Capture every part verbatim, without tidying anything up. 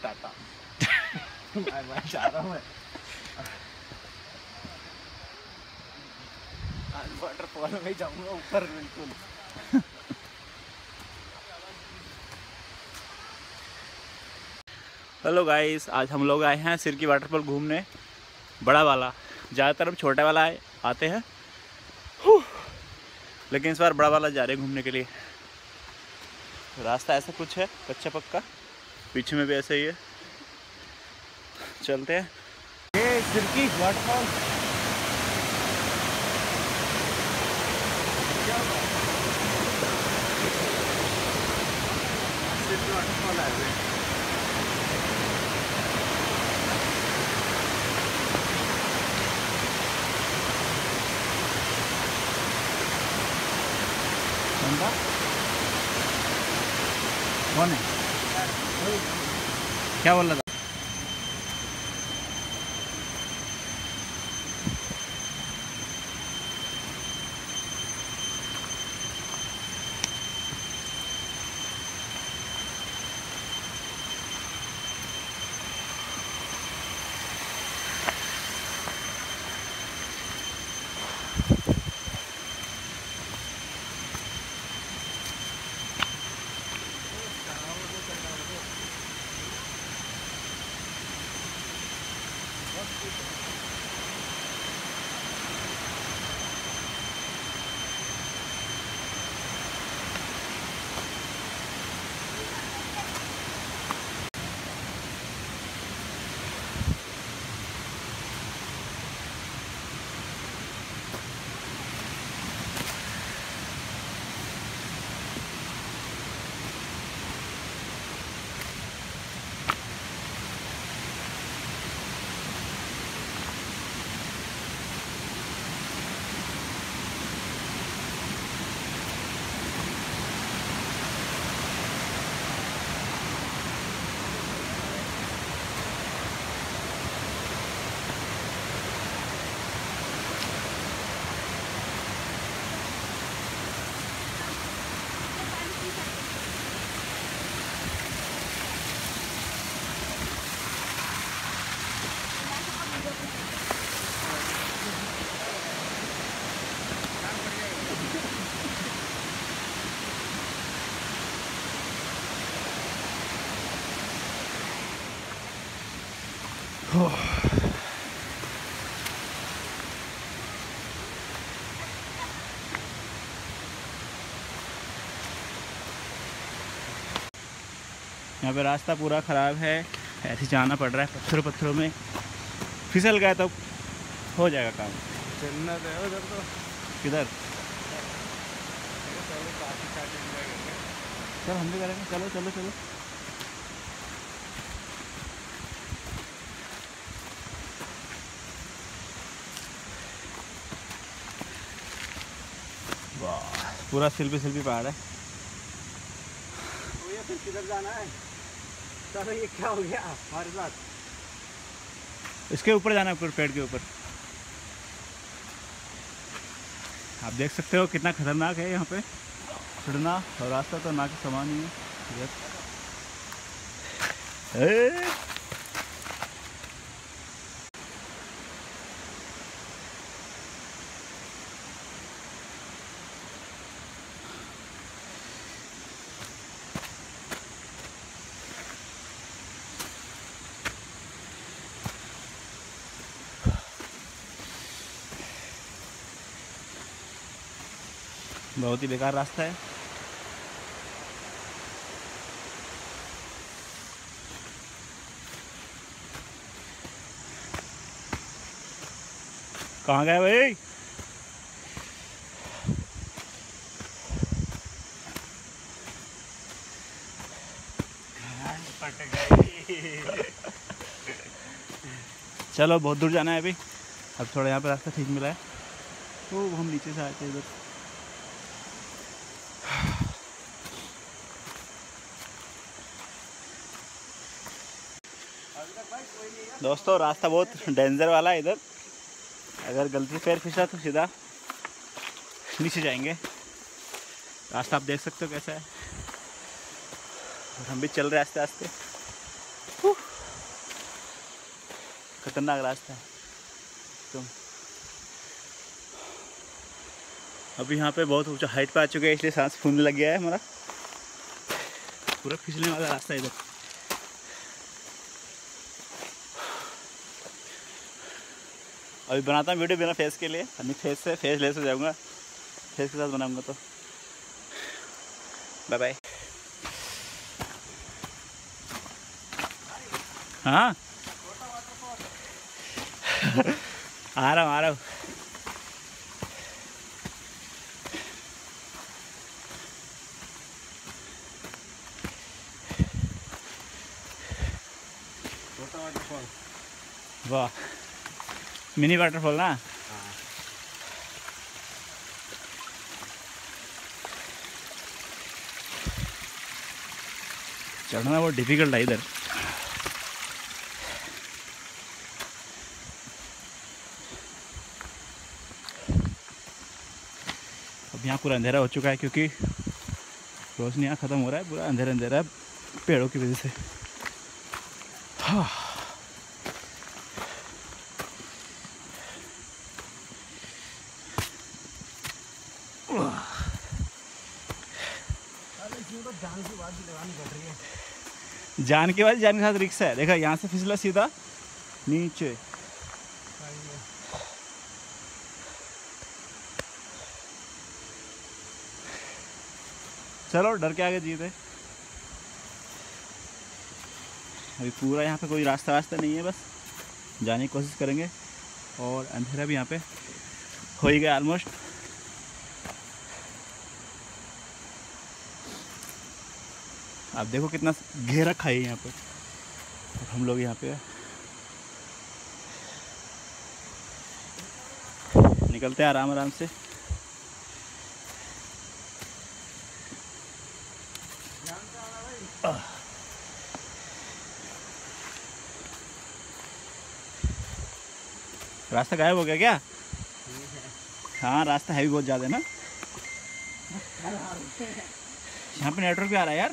टाटा। मैं मैं जा रहा हूँ, आज वाटरफॉल में जाऊंगा ऊपर बिल्कुल। हेलो गाइस, आज हम लोग आए हैं सिरकी वाटरफॉल घूमने, बड़ा वाला। ज़्यादातर हम छोटा वाला आए आते हैं, लेकिन इस बार बड़ा वाला जा रहे हैं घूमने के लिए। रास्ता ऐसा कुछ है, कच्चा पक्का, पीछे में भी ऐसा ही है। चलते हैं। ये सिरकी वाटरफॉल सिरकी वाटरफॉल है। कौन है? क्या बोल रहा था? यहाँ पे रास्ता पूरा ख़राब है, ऐसे जाना पड़ रहा है पत्थरों पत्थरों में। फिसल गया तो हो जाएगा काम। जन्नत है उधर तो। किधर? चल हम भी करेंगे, चलो चलो चलो। वाह, पूरा सिल्पी सिल्पी पहाड़ है। ये फिर किधर जाना है? चलो, ये क्या हो गया हमारे साथ? इसके ऊपर जाना है, ऊपर पेड़ के ऊपर। आप देख सकते हो कितना खतरनाक है यहाँ पे चढ़ना, और रास्ता तो ना के समान ही है। बहुत ही बेकार रास्ता है। कहाँ गए भाई? चलो, बहुत दूर जाना है अभी। अब थोड़ा यहाँ पे रास्ता ठीक मिला है, तो हम नीचे से आए थे इधर। दोस्तों, रास्ता बहुत डेंजर वाला है इधर। अगर गलती से पैर फिसला तो सीधा नीचे जाएंगे। रास्ता आप देख सकते हो कैसा है। और हम भी चल रहे आस्ते आस्ते। खतरनाक रास्ता है तुम। अभी यहाँ पे बहुत ऊंचा हाइट पे आ चुके हैं, इसलिए सांस फूलने लग गया है हमारा। पूरा फिसलने वाला रास्ता है इधर। अभी बनाता हूँ वीडियो बिना फेस के लिए, अपनी फेस से फेस लेस हो जाऊँगा, फेस के साथ बनाऊँगा तो। Bye bye. हाँ आ रहा हूँ आ रहा हूँ। वाह, मिनी वाटरफॉल ना। चढ़ना बहुत डिफिकल्ट है इधर। अब यहाँ पूरा अंधेरा हो चुका है क्योंकि रोशनी यहाँ ख़त्म हो रहा है, पूरा अंधेरा अंधेरा है पेड़ों की वजह से। हाँ। जान की बात भी लगानी पड़ रही है। जान के बाद जान के साथ रिक्शा है। देखा यहाँ से फिसला सीधा नीचे। चलो डर के आगे जीते। अभी पूरा यहाँ पे कोई रास्ता वास्ता नहीं है, बस जाने की कोशिश करेंगे। और अंधेरा भी यहाँ पे हो ही गया ऑलमोस्ट। आप देखो कितना घेरा खाई है यहाँ पे। हम लोग यहाँ पे निकलते हैं आराम आराम से। रास्ता गायब हो गया क्या? हाँ रास्ता है भी बहुत ज़्यादा है ना। यहाँ पे नेटवर्क भी आ रहा है यार।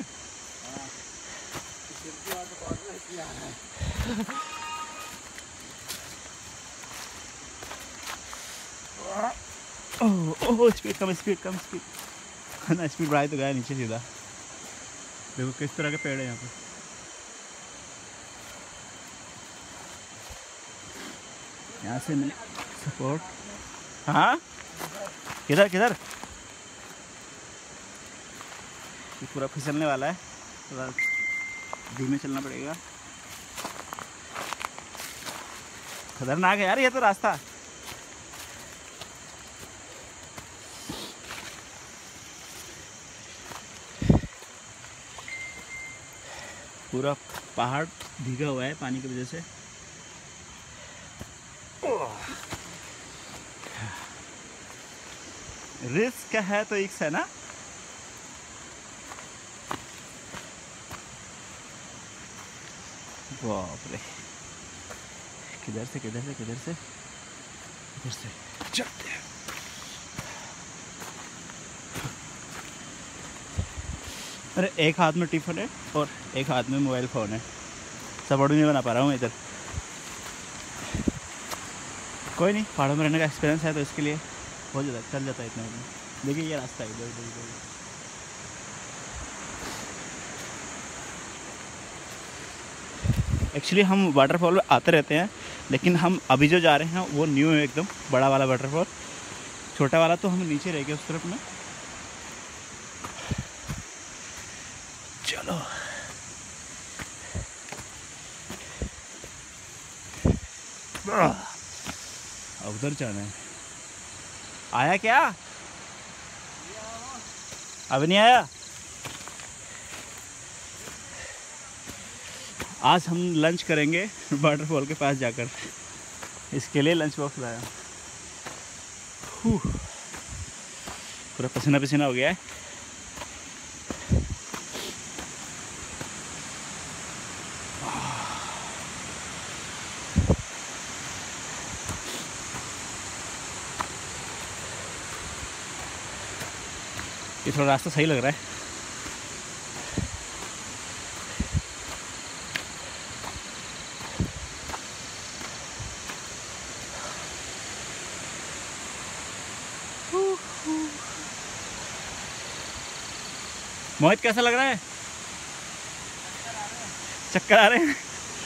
ओह ओह स्पीड कम स्पीड कम स्पीड ना, स्पीड बढ़ाई तो गया नीचे सीधा। देखो किस तरह के पेड़ है यहाँ पे। यहाँ से मिले सपोर्ट। हाँ किधर किधर? ये पूरा फिसलने वाला है, थोड़ा धीमे चलना पड़ेगा। खतरनाक है यार ये तो रास्ता। पूरा पहाड़ भीगा हुआ है पानी की वजह से। रिस्क है तो इक्स है ना। बाप रे, किधर से किधर से किधर से किधर से चलते हैं। अरे एक हाथ में टिफिन है और एक हाथ में मोबाइल फ़ोन है, सब नहीं बना पा रहा हूँ इधर। कोई नहीं, पहाड़ों में रहने का एक्सपीरियंस है तो इसके लिए हो जाता है, चल जाता है इतना में। देखिए ये रास्ता है इधर इधर इधर। एक्चुअली हम वाटरफॉल में आते रहते हैं, लेकिन हम अभी जो जा रहे हैं वो न्यू है एकदम, बड़ा वाला वाटरफॉल। छोटा वाला तो हम नीचे रह गए उस तरफ में। चलो उधर जाना है। आया क्या? अभी नहीं आया। आज हम लंच करेंगे वाटरफॉल के पास जाकर, इसके लिए लंच बॉक्स लाया। पूरा पसीना पसीना हो गया है। ये थोड़ा रास्ता सही लग रहा है। मोहित कैसा लग रहा है? चक्कर आ रहे हैं।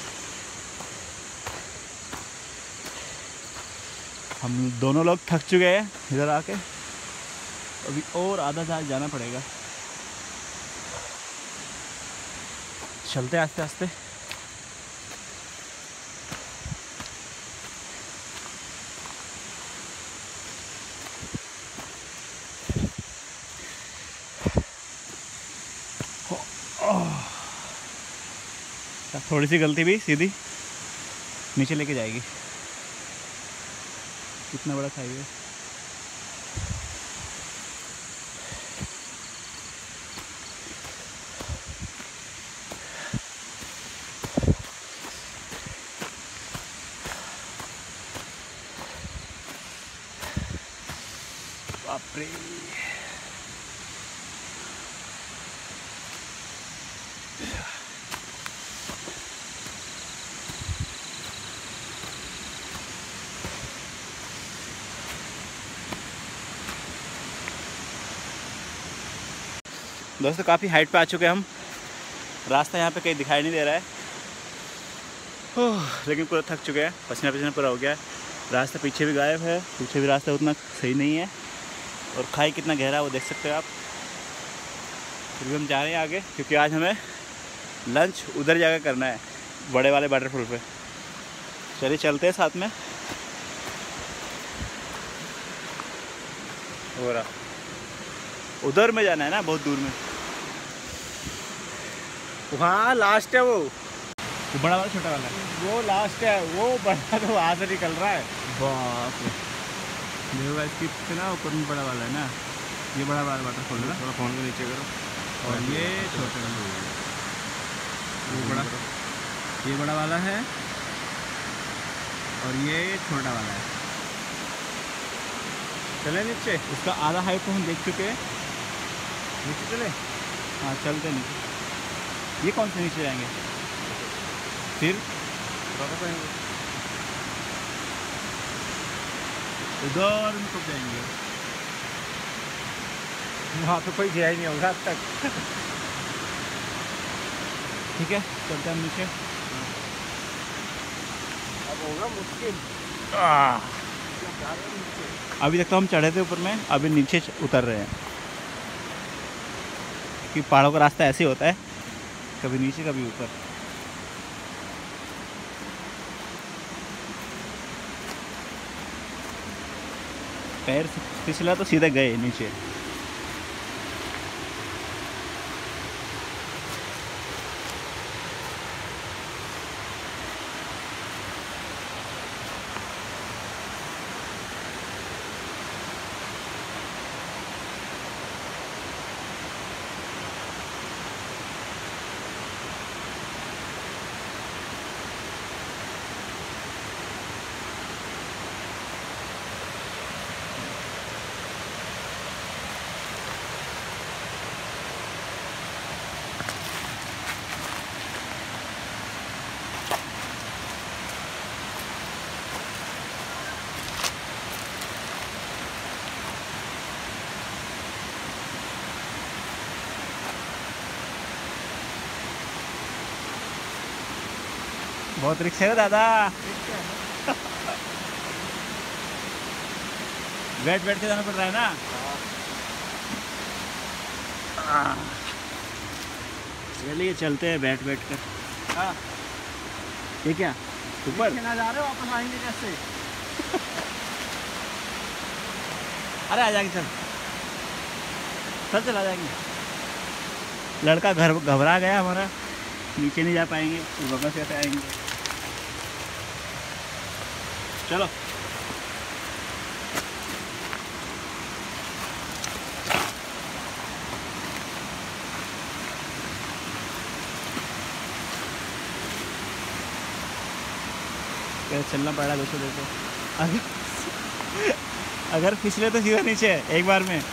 हम दोनों लोग थक चुके हैं इधर आके, अभी और आधा जहाज जाना पड़ेगा। चलते आस्ते आस्ते। थोड़ी सी गलती भी सीधी नीचे लेके जाएगी। कितना बड़ा खाई है। बाप रे। दोस्तों काफ़ी हाइट पे आ चुके हैं हम। रास्ता यहाँ पे कहीं दिखाई नहीं दे रहा है, ओह, लेकिन पूरा थक चुके हैं, पसीना पसीना पूरा हो गया है। रास्ता पीछे भी गायब है, पीछे भी रास्ता उतना सही नहीं है, और खाई कितना गहरा है वो देख सकते हो आप। फिर भी हम जा रहे हैं आगे, क्योंकि आज हमें लंच उधर जाकर करना है, बड़े वाले वाटरफॉल पे। चलिए चलते हैं साथ में। हो रहा उधर में जाना है ना, बहुत दूर में। वहाँ लास्ट है वो वो बड़ा वाला छोटा वाला वो लास्ट है, वो बड़ा तो वहाँ से निकल रहा है। बाप रे। देखो इसकी ना ऊपर में बड़ा वाला है ना, ये बड़ा वाला वाटरफॉल है ना। थोड़ा फोन को नीचे करो। और ये छोटे वाला, वो बड़ा, ये बड़ा वाला है और ये छोटा वाला है। चले नीचे, उसका आधा हाइट तो हम देख चुके हैं। नीचे चले। हाँ चलते नीचे। ये कौन से नीचे जाएंगे फिर? उधर में कब जाएंगे? वहाँ तो कोई गया ही नहीं होगा अब तक। ठीक है चलते हैं हम नीचे। अब होगा मुश्किल। अभी तक तो हम चढ़े थे ऊपर में, अभी नीचे उतर रहे हैं, कि पहाड़ों का रास्ता ऐसे ही होता है, कभी नीचे कभी ऊपर। पैर फिसला तो सीधे गए नीचे। बहुत रिक्स है दादा। बैठ बैठ के जाना पड़ रहा है ना। चलिए चलते हैं बैठ बैठ कर। हाँ ये क्या ऊपर ना जा रहे हो, वापस आएंगे कैसे? अरे आ जाएंगे, चल चल चल आ जाएंगे। लड़का घर घबरा गया हमारा, नीचे नहीं जा पाएंगे, वापस कैसे आएंगे। चलो चलना पड़ा दोस्तों। देखो अगर अगर फिसले तो सीधा नीचे एक बार में।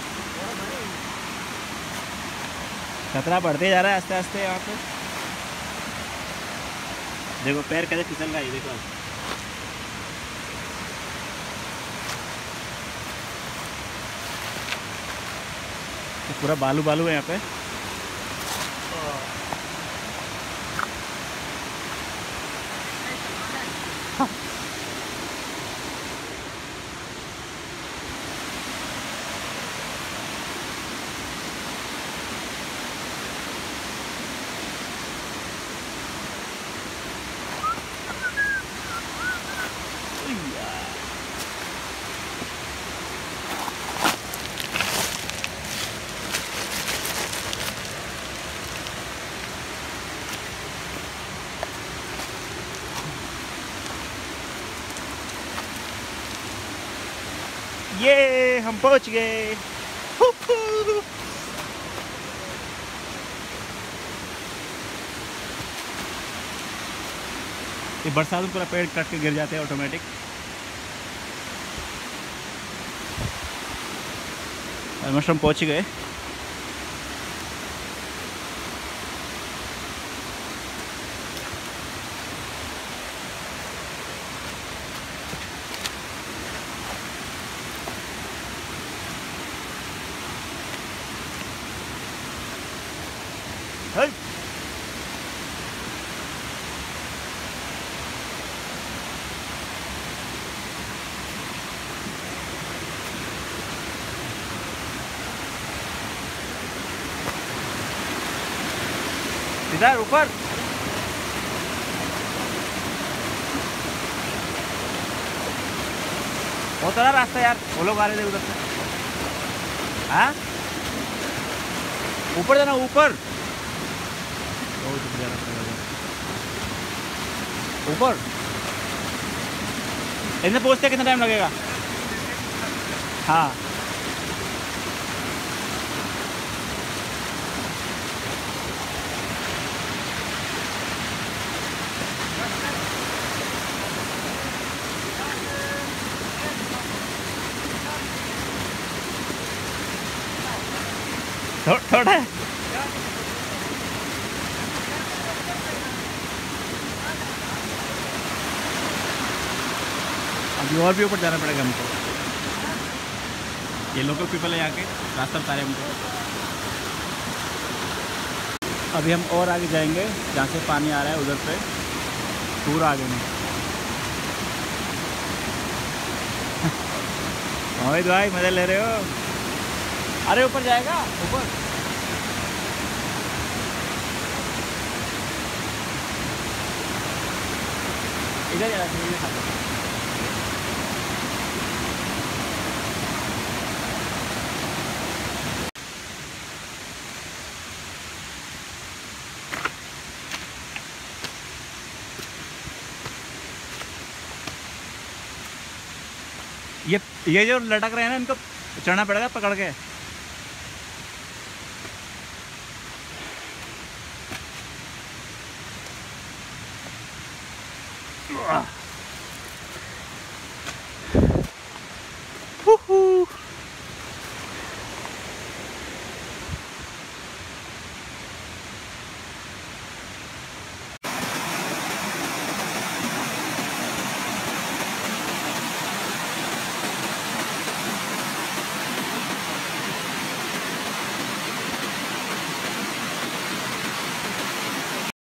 खतरा बढ़ते जा रहा है आस्ते आस्ते। यहाँ पे देखो पैर कैसे फिसल रहा है, देखो तो पूरा बालू बालू है यहाँ पे। ये हम पहुंच गए। ये बरसात में पूरा पेड़ कट के गिर जाते हैं ऑटोमेटिक। ऑलमोस्ट हम पहुंच गए। Hey! इधर ऊपर बहुत बड़ा रास्ता यार, वो लोग आ रहे थे उधर से। हाँ ऊपर जाना, ऊपर ऊपर इधर पहुंचते कितना टाइम लगेगा? हाँ थो, थोड़ा है। अभी और भी ऊपर जाना पड़ेगा हमको। ये लोकल पीपल है यहाँ के, रास्ता बता रहे हमको। अभी हम और आगे जाएंगे, जहाँ से पानी आ रहा है उधर पे, पूरा आगे में। मोहित भाई मजा ले रहे हो? अरे ऊपर जाएगा, ऊपर इधर जाना चाहिए। ये ये जो लटक रहे हैं ना, इनको चढ़ना पड़ेगा पकड़ के। Woohoo!